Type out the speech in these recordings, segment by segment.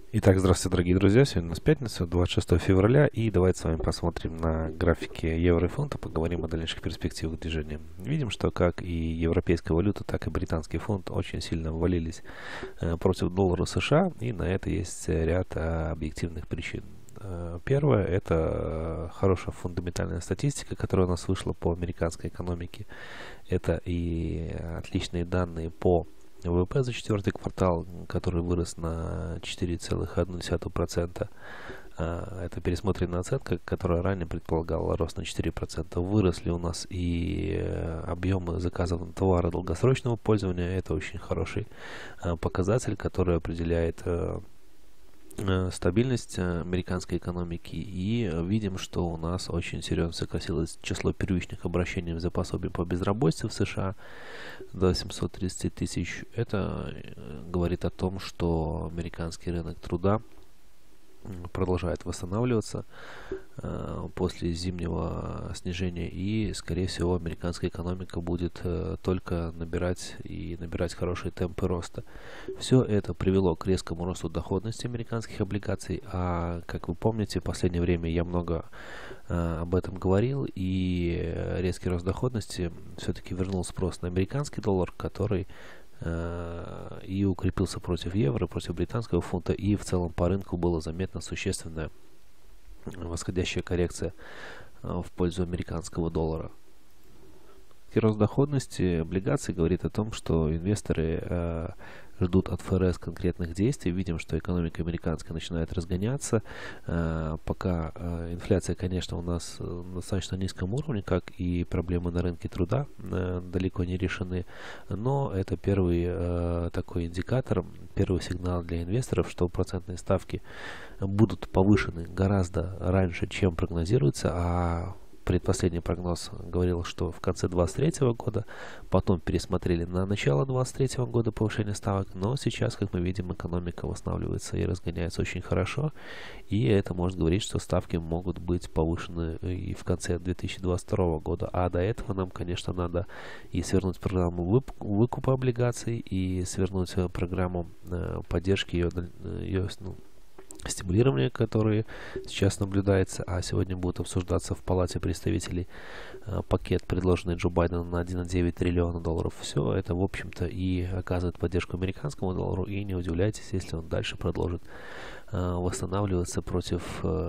Итак, здравствуйте, дорогие друзья. Сегодня у нас пятница, 26 февраля, и давайте с вами посмотрим на графики евро и фунта, поговорим о дальнейших перспективах движения. Видим, что как и европейская валюта, так и британский фунт очень сильно ввалились против доллара США, и на это есть ряд объективных причин. Первое – это хорошая фундаментальная статистика, которая у нас вышла по американской экономике. Это и отличные данные по ВВП за четвертый квартал, который вырос на 4,1%. Это пересмотренная оценка, которая ранее предполагала рост на 4%. Выросли у нас и объемы заказов на товары долгосрочного пользования. Это очень хороший показатель, который определяет стабильность американской экономики, и видим, что у нас очень серьезно сократилось число первичных обращений за пособием по безработице в США до 730 тысяч. Это говорит о том, что американский рынок труда продолжает восстанавливаться после зимнего снижения, и, скорее всего, американская экономика будет только набирать хорошие темпы роста. Все это привело к резкому росту доходности американских облигаций, а, как вы помните, в последнее время я много об этом говорил, и резкий рост доходности все-таки вернул спрос на американский доллар, который и укрепился против евро, против британского фунта, и в целом по рынку была заметна существенная восходящая коррекция в пользу американского доллара. И рост доходности облигаций говорит о том, что инвесторы ждут от ФРС конкретных действий. Видим, что экономика американская начинает разгоняться. Пока инфляция, конечно, у нас на достаточно низком уровне, как и проблемы на рынке труда далеко не решены. Но это первый такой индикатор, первый сигнал для инвесторов, что процентные ставки будут повышены гораздо раньше, чем прогнозируется, а предпоследний прогноз говорил, что в конце 2023 года, потом пересмотрели на начало 2023 года повышение ставок, но сейчас, как мы видим, экономика восстанавливается и разгоняется очень хорошо, и это может говорить, что ставки могут быть повышены и в конце 2022 года, а до этого нам, конечно, надо и свернуть программу выкупа облигаций, и свернуть программу поддержки ее стимулирования, которые сейчас наблюдается, а сегодня будут обсуждаться в Палате представителей пакет, предложенный Джо Байденом на 1,9 триллиона долларов. Все это, в общем-то, и оказывает поддержку американскому доллару, и не удивляйтесь, если он дальше продолжит восстанавливаться против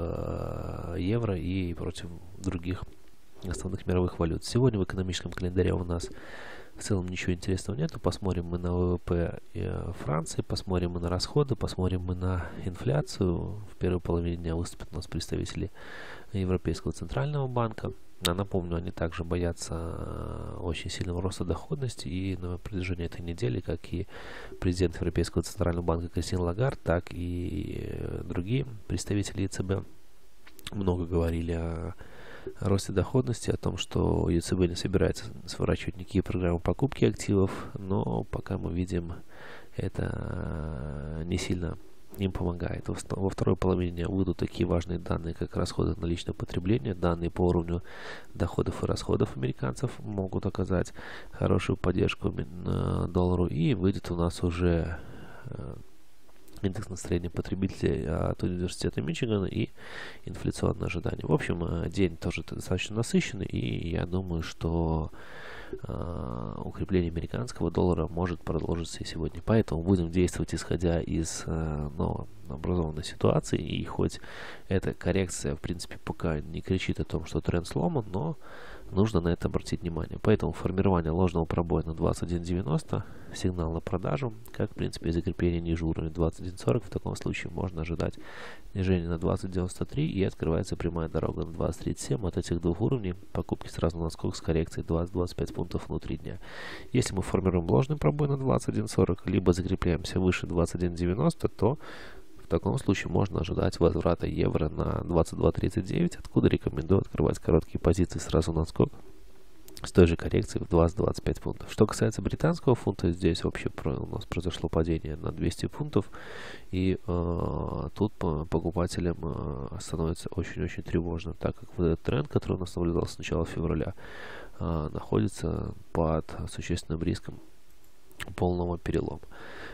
евро и против других основных мировых валют. Сегодня в экономическом календаре у нас в целом ничего интересного нету. Посмотрим мы на ВВП Франции, посмотрим мы на расходы, посмотрим мы на инфляцию. В первой половине дня выступят у нас представители Европейского центрального банка. Напомню, они также боятся очень сильного роста доходности, и на протяжении этой недели, как и президент Европейского центрального банка Кристин Лагард, так и другие представители ЕЦБ много говорили о росте доходности, о том, что ЕЦБ не собирается сворачивать никакие программы покупки активов, но пока мы видим, это не сильно им помогает. Во второй половине дня выйдут такие важные данные, как расходы на личное потребление. Данные по уровню доходов и расходов американцев могут оказать хорошую поддержку доллару, и выйдет у нас уже индекс настроения потребителей от университета Мичигана и инфляционные ожидания. В общем, день тоже достаточно насыщенный, и я думаю, что укрепление американского доллара может продолжиться и сегодня. Поэтому будем действовать исходя из новообразованной ситуации, и хоть эта коррекция, в принципе, пока не кричит о том, что тренд сломан, но нужно на это обратить внимание. Поэтому формирование ложного пробоя на 21.90, сигнал на продажу, как, в принципе, и закрепление ниже уровня 21.40, в таком случае можно ожидать снижение на 20.93, и открывается прямая дорога на 20.37. От этих двух уровней покупки сразу на скок с коррекцией 20-25 пунктов внутри дня. Если мы формируем ложный пробой на 21.40, либо закрепляемся выше 21.90, то в таком случае можно ожидать возврата евро на 22.39, откуда рекомендую открывать короткие позиции сразу на скок с той же коррекцией в 20-25 пунктов. Что касается британского фунта, здесь вообще у нас произошло падение на 200 пунктов, и тут покупателям становится очень-очень тревожно, так как вот этот тренд, который у нас наблюдался с начала февраля, находится под существенным риском полного перелома.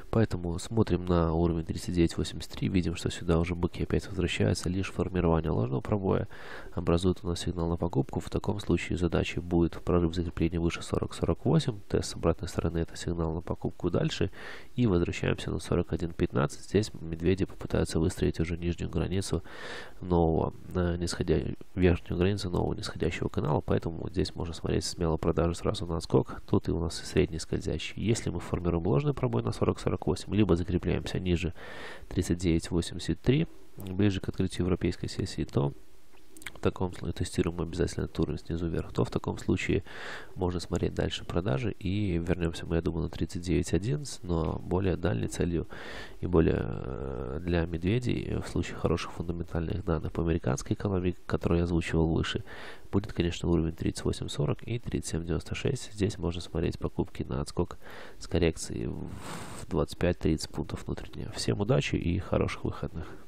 Поэтому смотрим на уровень 39.83, видим, что сюда уже быки опять возвращаются, лишь формирование ложного пробоя образует у нас сигнал на покупку. В таком случае задачей будет прорыв закрепления выше 40.48, тест с обратной стороны это сигнал на покупку дальше, и возвращаемся на 41.15. Здесь медведи попытаются выстроить уже нижнюю границу нового верхнюю границу нового нисходящего канала, поэтому здесь можно смотреть смело продажи сразу на отскок. Тут и у нас средний скользящий. Если мы формируем ложный пробой на 40.48, либо закрепляемся ниже 39.83, ближе к открытию европейской сессии, то в таком случае тестируем обязательно этот уровень снизу вверх, то в таком случае можно смотреть дальше продажи, и вернемся мы, я думаю, на 39.11, но более дальней целью и более для медведей в случае хороших фундаментальных данных по американской экономике, которые я озвучивал выше, будет, конечно, уровень 38.40 и 37.96. Здесь можно смотреть покупки на отскок с коррекцией в 25-30 пунктов внутреннего. Всем удачи и хороших выходных.